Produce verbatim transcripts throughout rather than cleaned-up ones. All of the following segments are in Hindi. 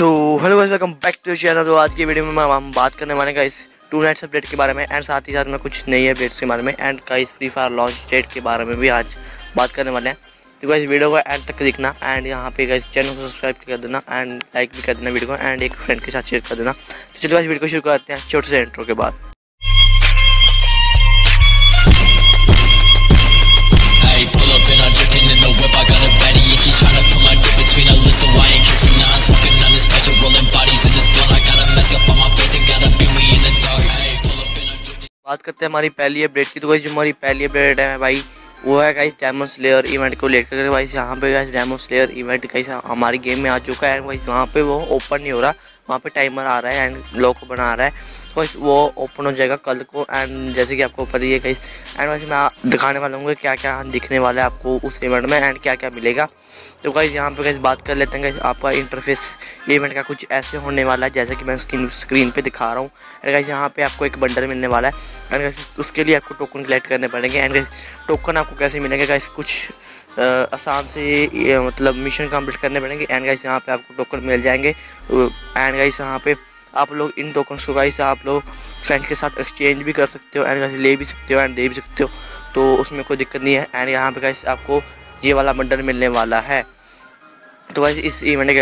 So hello guys, welcome back to channel. तो आज की वीडियो में हम बात करने वाले गाइस टू नाइट्स अपडेट के बारे में एंड साथ ही साथ में कुछ नई अपडेट्स के बारे में and guys free fire launch date के बारे में भी आज बात करने वाले हैं। तो गाइस वीडियो को एंड तक देखना एंड यहाँ पे गाइस चैनल को सब्सक्राइब कर देना एंड लाइक भी कर देना वीडियो को एंड एक फ्रेंड के साथ शेयर कर देना। तो चलिए गाइस वीडियो को शुरू करते हैं छोटे से इंट्रो के बाद। बात करते हैं हमारी पहली अपडेट की। तो गाइस जो हमारी पहली अपडेट है भाई वो है गाइस डेमन स्लेयर इवेंट को लेकर। गाइस यहाँ पे guys demon slayer event guys हमारी गेम में आ चुका है एंड गाइस वहाँ पे वो ओपन नहीं हो रहा, वहाँ पे टाइमर आ रहा है एंड लॉक बना रहा है। तो गाइस वो ओपन हो जाएगा कल को एंड जैसे कि आपको पता ही है गाइस। एंड वैसे मैं दिखाने वाला हूँ क्या क्या दिखने वाला है आपको उस इवेंट में एंड क्या क्या मिलेगा। तो गाइस यहाँ पे गाइस बात कर लेते हैं गाइस आपका इंटरफेस इवेंट का कुछ ऐसे होने वाला है जैसे कि मैं स्क्रीन स्क्रीन पे दिखा रहा हूँ। एंड गाइस यहाँ पे आपको एक बंडल मिलने वाला है एंड गाइस उसके लिए आपको टोकन कलेक्ट करने पड़ेंगे। एंड गाइस टोकन आपको कैसे मिलेंगे गाइस, कुछ आ, आसान से मतलब मिशन कंप्लीट करने पड़ेंगे एंड गाइस यहाँ पे आपको टोकन मिल जाएंगे। एंड गाइस यहाँ पे आप लोग इन टोकन को गाइस आप लोग फ्रेंड के साथ एक्सचेंज भी कर सकते हो एंड गाइस ले भी सकते हो एंड दे भी सकते हो, तो उसमें कोई दिक्कत नहीं है। एंड यहाँ पे गाइस आपको ये वाला बंडल मिलने वाला है। तो गाइस इस इवेंट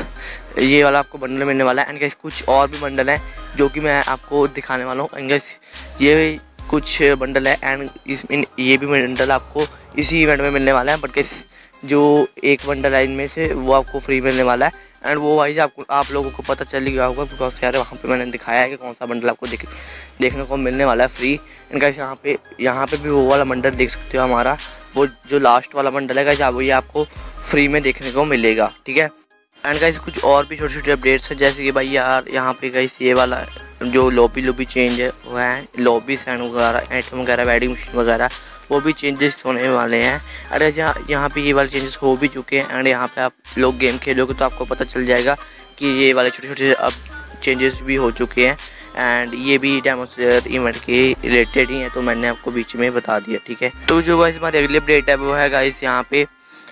के ये वाला आपको बंडल मिलने वाला है एंड गाइस कुछ और भी बंडल हैं जो कि मैं आपको दिखाने वाला हूँ। एंड गाइस ये कुछ बंडल है एंड इस ये भी बंडल आपको इसी इवेंट में मिलने वाला है। बट गाइस जो एक बंडल है इनमें से वो आपको फ्री मिलने वाला है एंड वो वाइज आपको आप लोगों को पता चल गया होगा बिकॉज यार वहाँ पे मैंने दिखाया है कि कौन सा बंडल आपको देख देखने को मिलने वाला है फ्री। एंड गाइस यहाँ पे यहाँ पे भी वो वाला बंडल देख सकते हो, हमारा वो जो लास्ट वाला बंडल है गाइस वो ये आपको फ्री में देखने को मिलेगा, ठीक है। एंड गाइस कुछ और भी छोटे छोटे अपडेट्स हैं जैसे कि भाई यार यहाँ पे गाइस ये वाला जो लॉबी लॉबी चेंज है वो है लॉबी सैंड वगैरह आइटम वगैरह वेडिंग मशीन वगैरह वो भी चेंजेस होने वाले हैं। अरे यहाँ यहाँ पे ये वाले चेंजेस हो भी चुके हैं एंड यहाँ पे आप लोग गेम खेलोगे तो आपको पता चल जाएगा कि ये वाले छोटे छोटे अब चेंजेस भी हो चुके हैं एंड ये भी डेमन स्लेयर इवेंट के रिलेटेड ही है, तो मैंने आपको बीच में बता दिया, ठीक है। तो जो गाइस हमारी अगली अपडेट है वो है गाइस यहाँ पे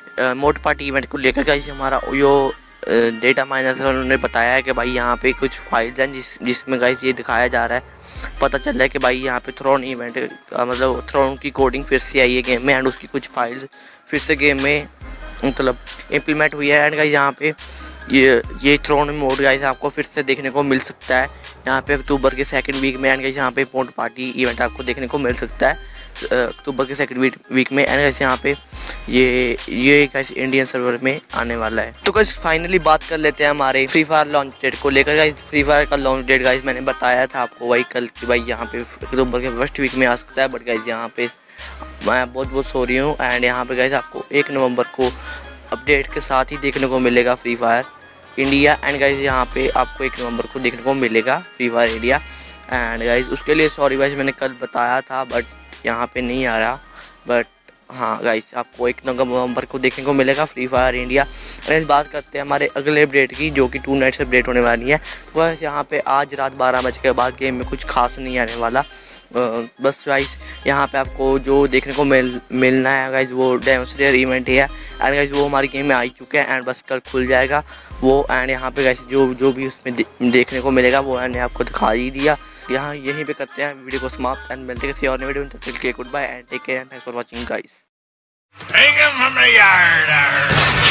मोड पार्टी इवेंट को लेकर गाइस हमारा जो डेटा माइनर से उन्होंने बताया है कि भाई यहाँ पे कुछ फाइल्स हैं जिस जिसमें गाइस ये दिखाया जा रहा है, पता चल रहा है कि भाई यहाँ पे थ्रोन इवेंट मतलब थ्रोन की कोडिंग फिर से आई है गेम में एंड उसकी कुछ फाइल्स फिर से गेम में मतलब इम्प्लीमेंट हुई है। एंड गाइस यहाँ पे ये ये थ्रोन मोड गाइस आपको फिर से देखने को मिल सकता है यहाँ पे अक्टूबर के सेकंड वीक में। एंड गाइस यहाँ पे मोड पार्टी इवेंट आपको देखने को मिल सकता है अक्टूबर के सेकंड वीक वीक में। एंड गाइस यहाँ पे ये ये गाइस इंडियन सर्वर में आने वाला है। तो गाइस फाइनली बात कर लेते हैं हमारे फ्री फायर लॉन्च डेट को लेकर। गाइस फ्री फायर का लॉन्च डेट गाइस मैंने बताया था आपको वही कल कि भाई यहाँ पे अक्टूबर के फर्स्ट वीक में आ सकता है। बट गाइस यहाँ पे मैं बहुत बहुत सॉरी हूँ एंड यहाँ पे गाइस आपको एक नवंबर को अपडेट के साथ ही देखने को मिलेगा free fire India. And guys यहाँ पे आपको एक नवंबर को देखने को मिलेगा free fire India. And guys उसके लिए सॉरी गाइस मैंने कल बताया था बट यहाँ पे नहीं आ रहा। बट हाँ गाइस आपको एक नवंबर को देखने को मिलेगा फ्री फायर इंडिया। एंड बात करते हैं हमारे अगले अपडेट की जो कि टू नाइट्स अपडेट होने वाली है। बस यहाँ पे आज रात बारह बजे के बाद गेम में कुछ खास नहीं आने वाला। बस गाइस यहाँ पे आपको जो देखने को मिल मिलना है गाइस वो डेमन स्लेयर इवेंट है एंड गाइस वो हमारी गेम में आ चुके हैं एंड बस कल खुल जाएगा वो। एंड यहाँ पे गाइस जो जो भी उसमें दे, देखने को मिलेगा वो मैंने आपको दिखा ही दिया। यहाँ यहीं पे करते हैं वीडियो को समाप्त एंड मिलते हैं किसी और वीडियो में। तब तक के good bye and take care and thanks for watching guys.